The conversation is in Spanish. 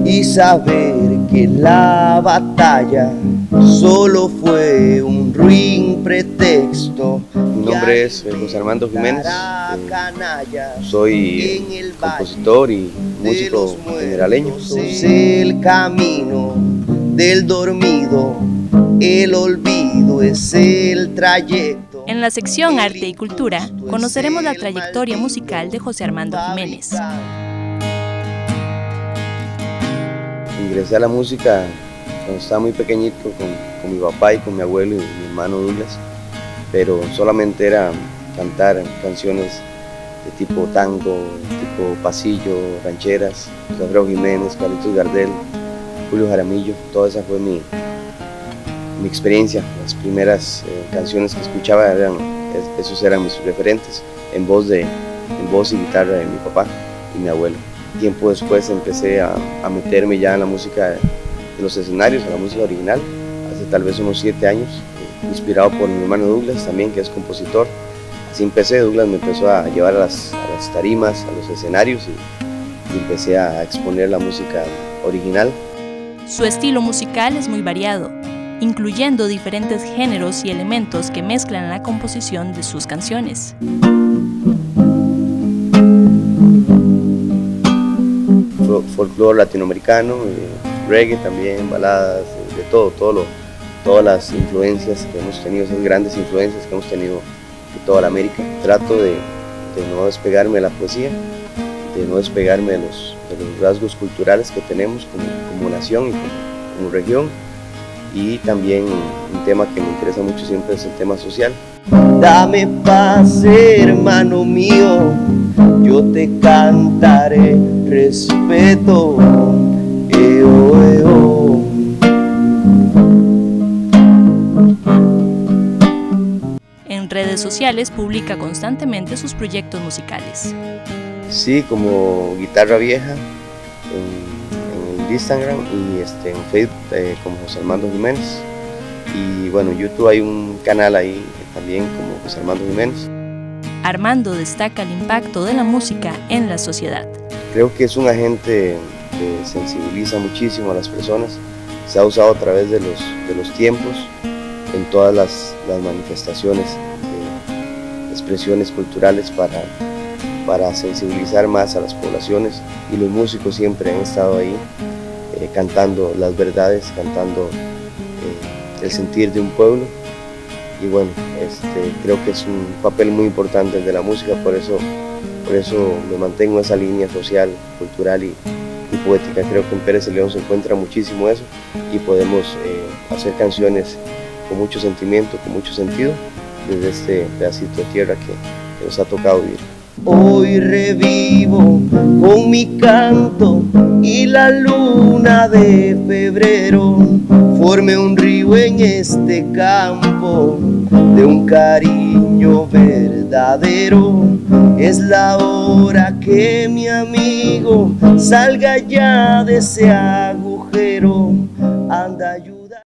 y saber que la batalla solo fue un ruin pretexto. Mi nombre es José Armando Jiménez, soy compositor y músico generaleño. El camino del dormido, el olvido es el trayecto. En la sección Arte y Cultura conoceremos la trayectoria musical de José Armando Jiménez. Ingresé a la música cuando estaba muy pequeñito con mi papá y con mi abuelo y mi hermano Douglas, pero solamente era cantar canciones de tipo tango, tipo pasillo, rancheras, Alfredo Jiménez, Carlitos Gardel, Julio Jaramillo. Toda esa fue mi experiencia. Las primeras canciones que escuchaba esos eran mis referentes, en voz y guitarra de mi papá y mi abuelo. Tiempo después empecé a meterme ya en la música de los escenarios, en la música original, hace tal vez unos 7 años, inspirado por mi hermano Douglas también, que es compositor. Así empecé. Douglas me empezó a llevar a las tarimas, a los escenarios, y empecé a exponer la música original. Su estilo musical es muy variado, incluyendo diferentes géneros y elementos que mezclan la composición de sus canciones. Folclore latinoamericano, reggae también, baladas, de todas las influencias que hemos tenido, esas grandes influencias que hemos tenido de toda la América. Trato de no despegarme de la poesía, de no despegarme de los rasgos culturales que tenemos como nación y como región. Y también un tema que me interesa mucho siempre es el tema social. Dame paz, hermano mío, yo te cantaré respeto. En redes sociales publica constantemente sus proyectos musicales. Sí, como Guitarra Vieja en Instagram y en Facebook como José Armando Jiménez. Y bueno, en YouTube hay un canal ahí también como José Armando Jiménez. Armando destaca el impacto de la música en la sociedad. Creo que es un agente que sensibiliza muchísimo a las personas. Se ha usado a través de los tiempos en todas las manifestaciones, expresiones culturales para sensibilizar más a las poblaciones, y los músicos siempre han estado ahí cantando las verdades, cantando el sentir de un pueblo. Y bueno, creo que es un papel muy importante el de la música, por eso me mantengo en esa línea social, cultural y poética. Creo que en Pérez de León se encuentra muchísimo eso, y podemos hacer canciones con mucho sentimiento, con mucho sentido, desde este pedacito de tierra que nos ha tocado vivir. Hoy revivo con mi canto y la luna de febrero forme un río en este campo de un cariño verdadero. Es la hora que mi amigo salga ya de ese